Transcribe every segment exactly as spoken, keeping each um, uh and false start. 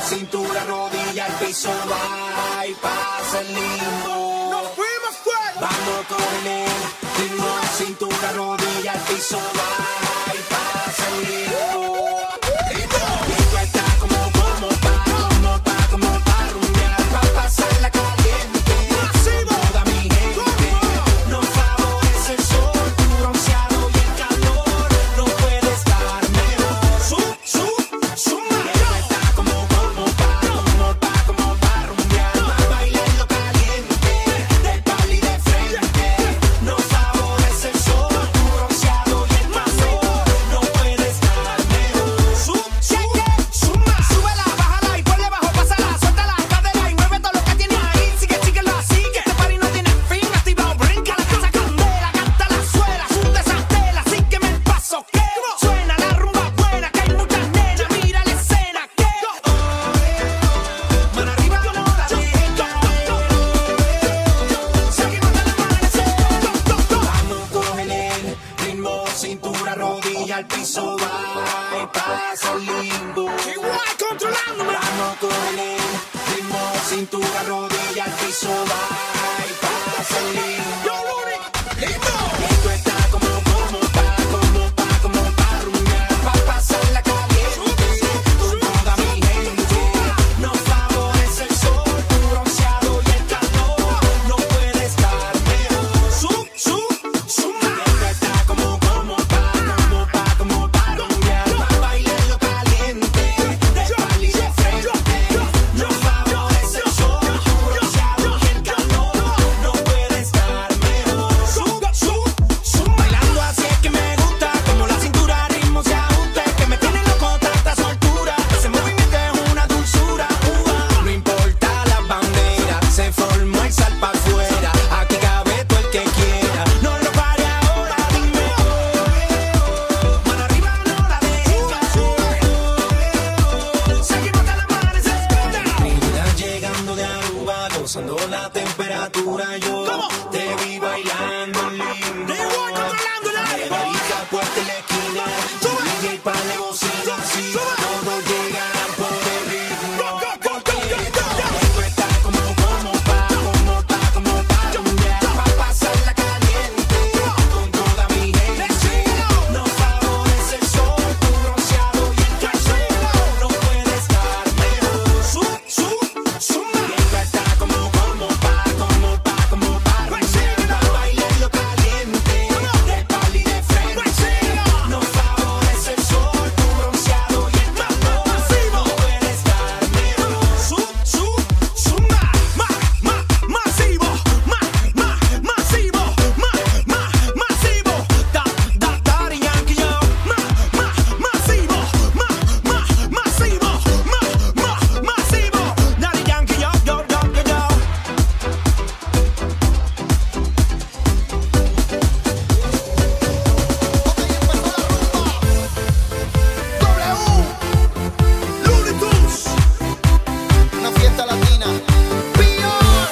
cintura, rodilla, al piso, va y pasa el limbo. ¡Nos fuimos fuera! Vamos con el ritmo, cintura, rodilla, al piso, va y pasa el limbo. Esto está como, como pa, como pa, como pa rumbear, pa pasar la caliente. Toda mi gente nos favorece el sol, tu bronceado y el calor. No puede estar mejor. Sub, sub, suma. Esto está como, como pa, como pa, como pa rumbear, pa bailar lo caliente, de pal y de frente. Nos favorece el sol, tu bronceado y el calor. No puede estar mejor. Sub, sub, suma. Súbela, bájala y ponle bajo, pásala, suelta la cadera y mueve todo lo que tienes ahí. Sigue, síguelo así, que este party no tiene fin. Activado, brinca la casa candela, canta la suela, sunde esa tela, sígueme el paso que suena la rumba buena, que hay muchas nenas, mira la escena que mano arriba no la dejen caer. Seguimos hasta el amanecer. Vamos, cógele el ritmo, cintura, rodilla, al piso, va y pasa el limbo. Igual controlándome. Vamos, cógele el ritmo, cintura, rodilla, al piso, va y pasa el limbo. Yo, Luri, listo. Esto está como, como pa, como pa, como pa rumbear, pa pasar la caliente. Con toda mi gente nos favorece el sol, tu bronceado y el calor. No puede estar mejor. Sub, sub, suma. Esto está como, como pa, como pa, como pa rumbear, pa bailar lo caliente, de pal y de frente. Nos favorece el sol, tu bronceado y el calor. No puede estar mejor. Sub, sub, suma. Bailando así es que me gusta, como la cintura, ritmo se ajuste, que me tiene loco tanta soltura. Ese movimiento es una dulzura. Uva. No importa las banderas, se formó el sal pa' afuera. Aquí cabe todo el que quiera. No lo pare ahora, dime oh. Mano arriba no la dejes caer. Seguimos hasta el amanecer. Mira, llegando de Aruba, gozando la temperatura. Yo ¿Cómo? te vi bailando lindo. Te voy controlando el aire, boy. Medallita puesta en la esquina, Sube. D J para bocina, así Sube. todos llegan por el ritmo. Go, go, go, go, go, go. Esto está como, como pa, como pa, como pa rumbear, pa pasar la caliente. Con toda mi gente nos favorece el sol, tu bronceado y el calor. No puede estar mejor. Sub, sub, suma. Esto está como, como pa, como pa, como pa rumbear, pa bailar lo caliente, de pal y de frente. Nos favorece el sol, tu bronceado y el calor. No puede estar mejor. Sub, sub, suma. Ma, ma, masivo. Ma, ma, masivo. Ma, ma, masivo. Da, da, Daddy Yankee, yo. Ma, ma, masivo. Ma, ma, masivo. Ma, ma, masivo. Daddy Yankee, yo, yo, yo, yo, yo. W, Looney Tunes, Una fiesta latina. Beyond.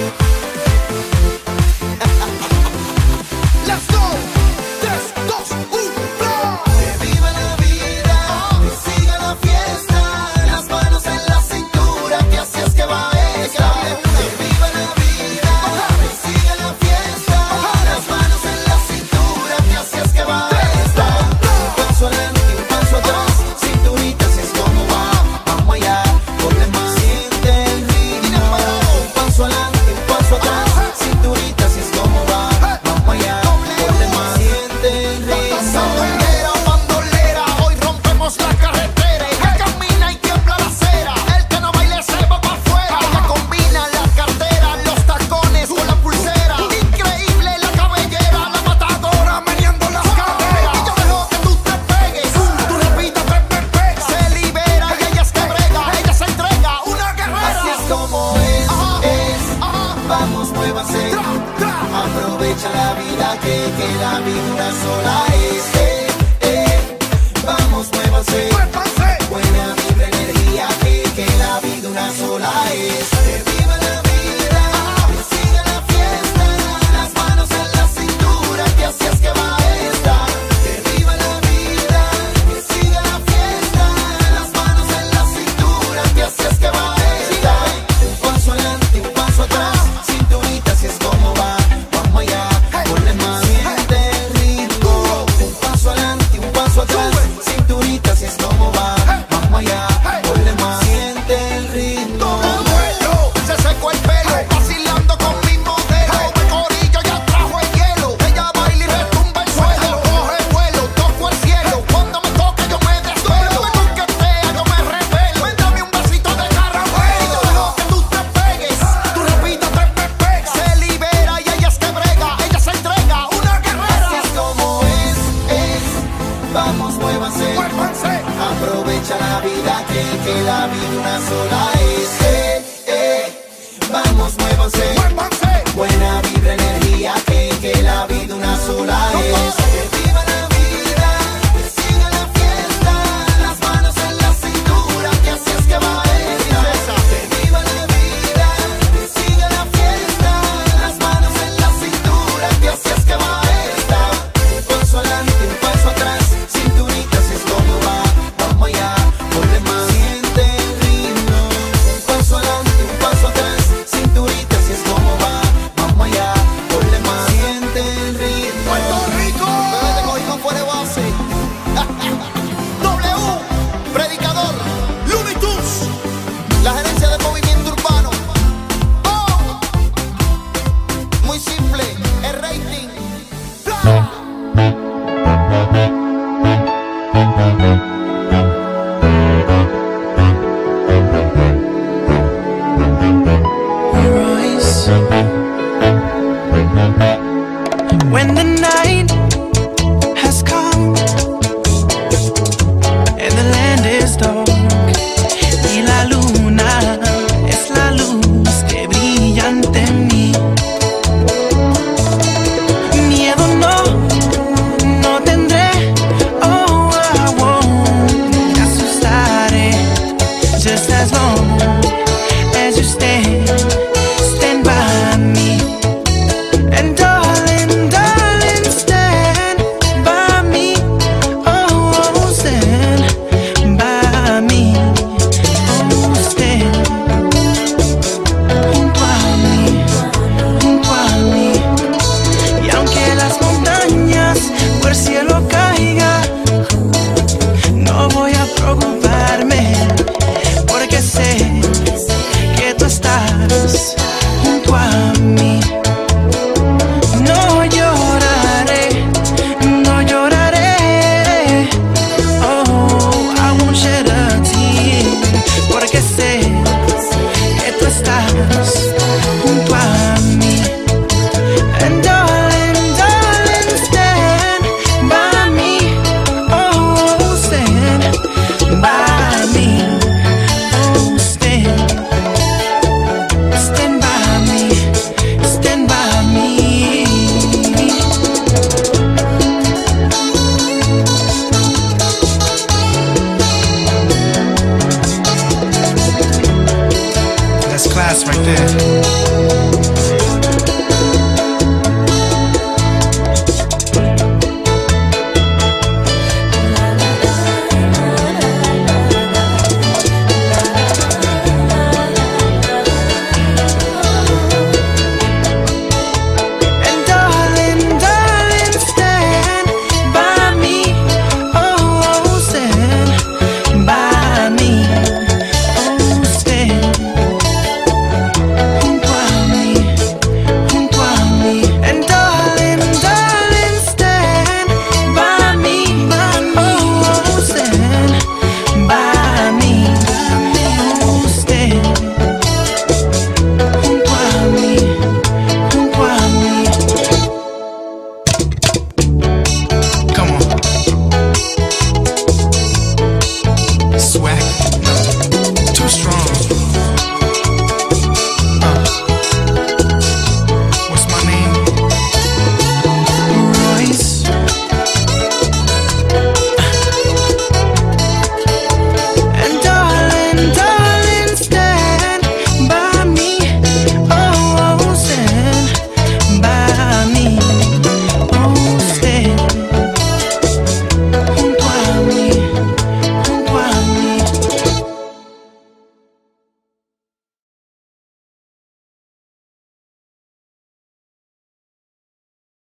Let's go. Tres, dos, uno, flow. Que viva la vida, que siga la fiesta. Las manos en la cintura, que así es que va esta. Que viva la vida, que siga la fiesta. Las manos en la cintura, que así es que va esta. Un paso adelante, un paso atrás. Cinturita, así es como va. Vamos allá, ponle más. Siente el ritmo. Un paso adelante, un paso atrás. Cinturita, así es como va. Vamos allá, ponle más. Siente el ritmo. Bandolera, bandolera, hoy rompemos la carretera. Ella camina y tiembla la acera. El que no baile se va pa' afuera. Ella combina la cartera, los tacones con la pulsera. Increíble la cabellera, la matadora meneando las caderas. Y yo dejo que tú te pegues, tú repitas, pe, pe, pe. Se libera y ella es que brega, ella se entrega, una guerrera. Así es como es, es, vamos, muévase. Aprovecha la vida que, que la vida una sola es. Eh, eh, vamos, muévase. Buena vibra, energía que, que la vida una sola es. Que viva la vida, que siga la fiesta. Las manos en la cintura, que así es que va esta. Que viva la vida, que siga la fiesta. Las manos en la cintura, que así es When the night has come and the land is dark y la luna es la luz que brilla ante mí, miedo no, no tendré. Oh, I won't me asustaré. Just as long as you stand, stand by me. And darling, darling, stand by me. Oh, stand by me. Oh, stand junto a mí, junto a mí. Y aunque las montañas por el cielo caigan, no voy a preocuparme, porque sé que tú estás junto a mí. No lloraré, no lloraré. Oh, I won't shed a tear, porque sé que tú estás junto a mí. And darling, darling, stand by me. Oh, stand by me. Oh, stand, stand by me, stand by me. That's class right there.